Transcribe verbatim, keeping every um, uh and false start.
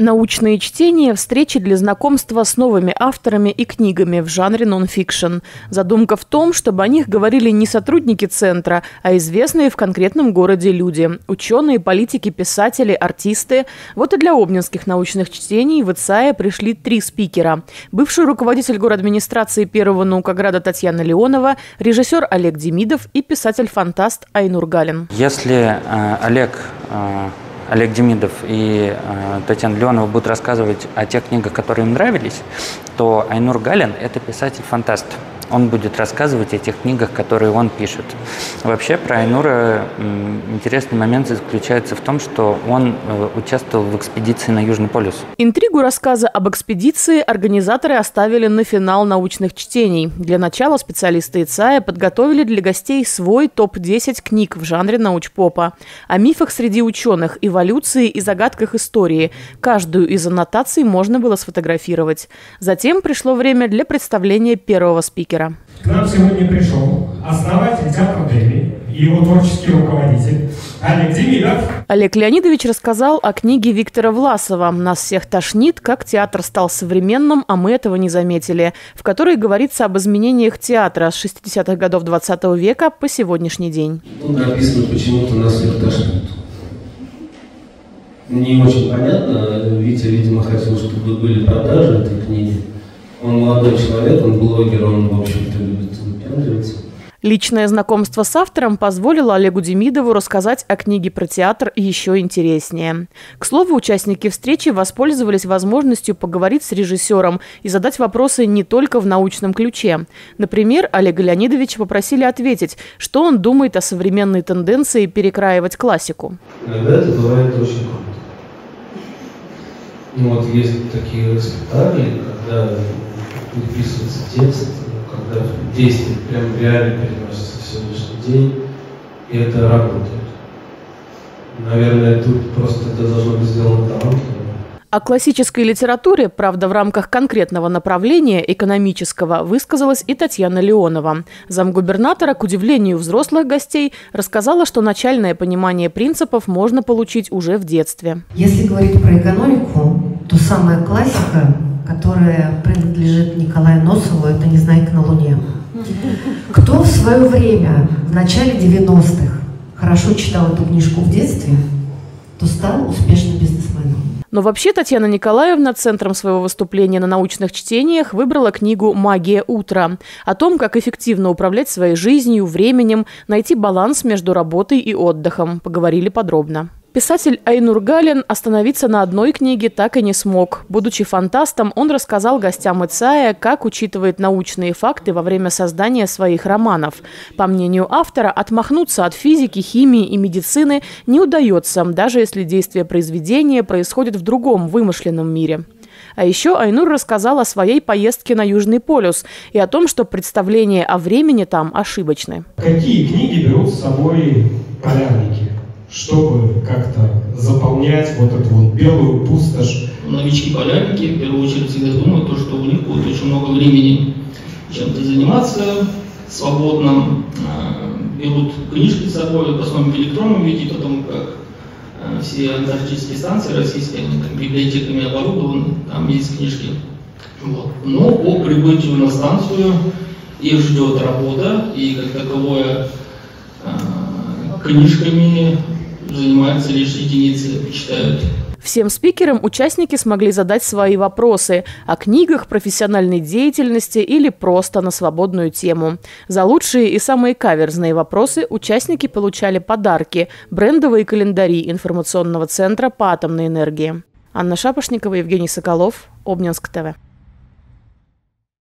Научные чтения – встречи для знакомства с новыми авторами и книгами в жанре нон-фикшн. Задумка в том, чтобы о них говорили не сотрудники центра, а известные в конкретном городе люди – ученые, политики, писатели, артисты. Вот и для обнинских научных чтений в ИЦАЭ пришли три спикера. Бывший руководитель городадминистрации Первого наукограда Татьяна Леонова, режиссер Олег Демидов и писатель-фантаст Айнур Галин. Если э, Олег... Э... Олег Демидов и э, Татьяна Леонова будут рассказывать о тех книгах, которые им нравились, то Айнур Галин – это писатель-фантаст. Он будет рассказывать о тех книгах, которые он пишет. Вообще про Айнура м, интересный момент заключается в том, что он э, участвовал в экспедиции на Южный полюс. Интригу рассказа об экспедиции организаторы оставили на финал научных чтений. Для начала специалисты ИЦАЭ подготовили для гостей свой топ десять книг в жанре научпопа. О мифах среди ученых, эволюции и загадках истории. Каждую из аннотаций можно было сфотографировать. Затем пришло время для представления первого спикера. К нам сегодня пришел основатель театра Дели и его творческий руководитель Олег Демидов. Олег Леонидович рассказал о книге Виктора Власова «Нас всех тошнит. Как театр стал современным, а мы этого не заметили», в которой говорится об изменениях театра с шестидесятых годов двадцатого века по сегодняшний день. Тут написано почему-то «Нас всех тошнит». Не очень понятно. Витя, видимо, хотел, чтобы были продажи этой книги. Он молодой человек, он блогер, он, в общем-то, любит выпендриваться. Личное знакомство с автором позволило Олегу Демидову рассказать о книге про театр еще интереснее. К слову, участники встречи воспользовались возможностью поговорить с режиссером и задать вопросы не только в научном ключе. Например, Олега Леонидовича попросили ответить, что он думает о современной тенденции перекраивать классику. Иногда это бывает очень круто. Ну, вот есть такие спектакли, когда переписывается текст, когда действие прям реально переносится в сегодняшний день, и это работает. Наверное, тут просто это должно быть сделано талантливо. О классической литературе, правда, в рамках конкретного направления экономического, высказалась и Татьяна Леонова. Замгубернатора, к удивлению взрослых гостей, рассказала, что начальное понимание принципов можно получить уже в детстве. Если говорить про экономику, то самая классика, которая принадлежит Николаю Носову, это «Незнайка на Луне». Кто в свое время, в начале девяностых, хорошо читал эту книжку в детстве, то стал успешным бизнесменом. Но вообще Татьяна Николаевна центром своего выступления на научных чтениях выбрала книгу «Магия утра» о том, как эффективно управлять своей жизнью, временем, найти баланс между работой и отдыхом. Поговорили подробно. Писатель Айнур Галин остановиться на одной книге так и не смог. Будучи фантастом, он рассказал гостям ИЦАЭ, как учитывает научные факты во время создания своих романов. По мнению автора, отмахнуться от физики, химии и медицины не удается, даже если действие произведения происходит в другом, вымышленном мире. А еще Айнур рассказал о своей поездке на Южный полюс и о том, что представления о времени там ошибочны. Какие книги берут с собой полярники, чтобы как-то заполнять вот эту вот белую пустошь? Новички-полярники в первую очередь всегда думают, то, что у них будет очень много времени чем-то заниматься свободно. Берут книжки с собой, в основном в электронном виде, потому как все антарктические станции российские, они там библиотеками оборудованы, там есть книжки. Вот. Но по прибытию на станцию их ждет работа, и как таковое книжками занимаются лишь единицы, читают. Всем спикерам участники смогли задать свои вопросы о книгах, профессиональной деятельности или просто на свободную тему. За лучшие и самые каверзные вопросы участники получали подарки – брендовые календари информационного центра по атомной энергии. Анна Шапошникова, Евгений Соколов, Обнинск ТВ.